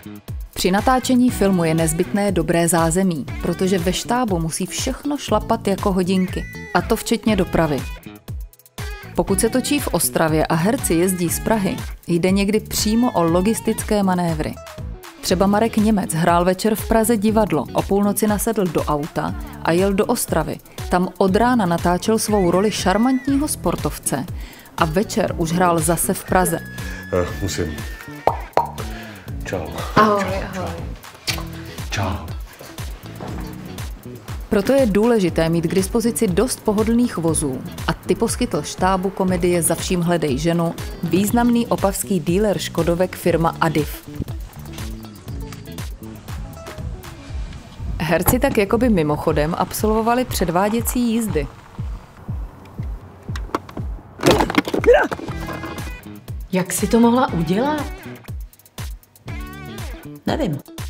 Při natáčení filmu je nezbytné dobré zázemí, protože ve štábu musí všechno šlapat jako hodinky, a to včetně dopravy. Pokud se točí v Ostravě a herci jezdí z Prahy, jde někdy přímo o logistické manévry. Třeba Marek Němec hrál večer v Praze divadlo, o půlnoci nasedl do auta a jel do Ostravy. Tam od rána natáčel svou roli šarmantního sportovce a večer už hrál zase v Praze. Musím. Čau. Ahoj, ahoj. Čau. Proto je důležité mít k dispozici dost pohodlných vozů a ty poskytl štábu komedie Za vším hledej ženu významný opavský dealer škodovek firma Adiv. Herci tak jakoby mimochodem absolvovali předváděcí jízdy. Jak jsi to mohla udělat? Nevím.